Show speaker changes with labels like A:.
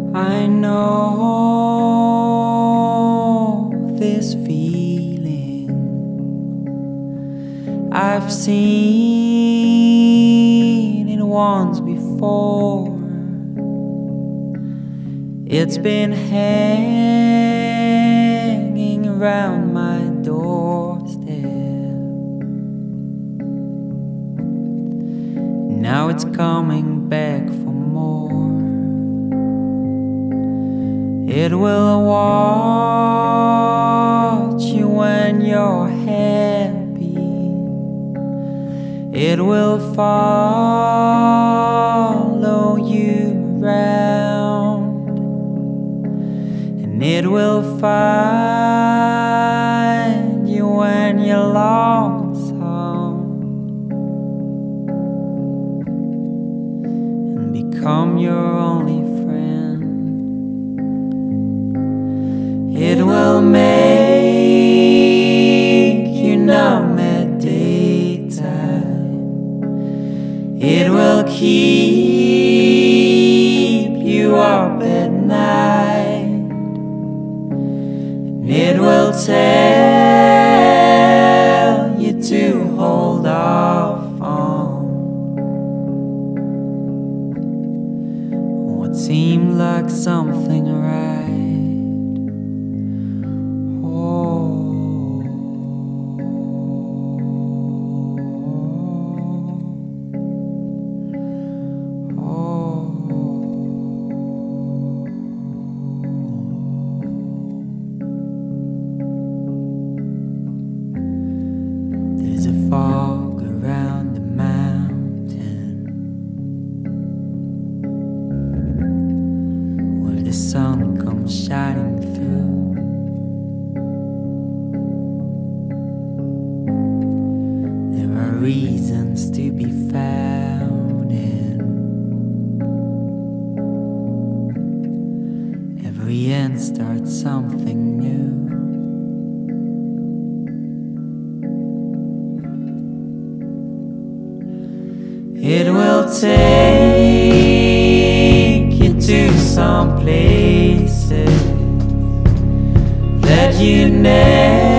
A: I know this feeling. I've seen it once before. It's been hanging around my doorstep. Now it's coming back for more. It will watch you when you're happy. It will follow you around, and it will find you when you're lonesome, and become your only friend. It will make you numb at daytime. It will keep you up at night. And it will tell you to hold off on what seemed like something right. There's a fog around the mountain where the sun comes shining through. There are reasons to be found in every end starts something new. It will take you to some places that you never